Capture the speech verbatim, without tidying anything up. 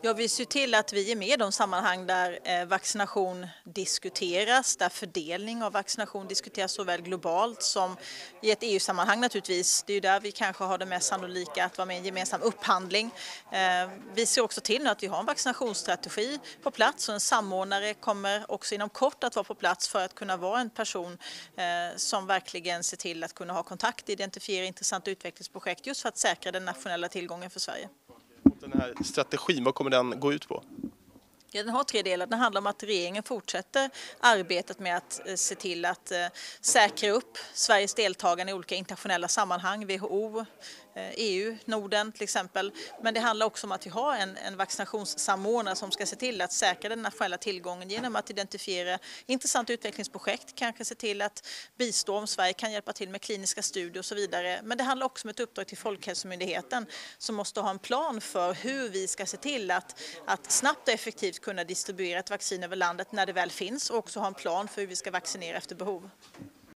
Ja, vi ser till att vi är med i de sammanhang där vaccination diskuteras, där fördelning av vaccination diskuteras såväl globalt som i ett E U-sammanhang naturligtvis. Det är ju där vi kanske har det mest sannolika att vara med i en gemensam upphandling. Vi ser också till nu att vi har en vaccinationsstrategi på plats och en samordnare kommer också inom kort att vara på plats för att kunna vara en person som verkligen ser till att kunna ha kontakt, identifiera intressanta utvecklingsprojekt just för att säkra den nationella tillgången för Sverige. Den här strategin, vad kommer den gå ut på? Ja, den har tre delar. Den handlar om att regeringen fortsätter arbetet med att se till att säkra upp Sveriges deltagande i olika internationella sammanhang, W H O, E U, Norden till exempel. Men det handlar också om att vi har en, en vaccinationssamordnare som ska se till att säkra den nationella tillgången genom att identifiera intressanta utvecklingsprojekt, kanske se till att bistå om Sverige kan hjälpa till med kliniska studier och så vidare. Men det handlar också om ett uppdrag till Folkhälsomyndigheten som måste ha en plan för hur vi ska se till att, att snabbt och effektivt kunna distribuera ett vaccin över landet när det väl finns och också ha en plan för hur vi ska vaccinera efter behov.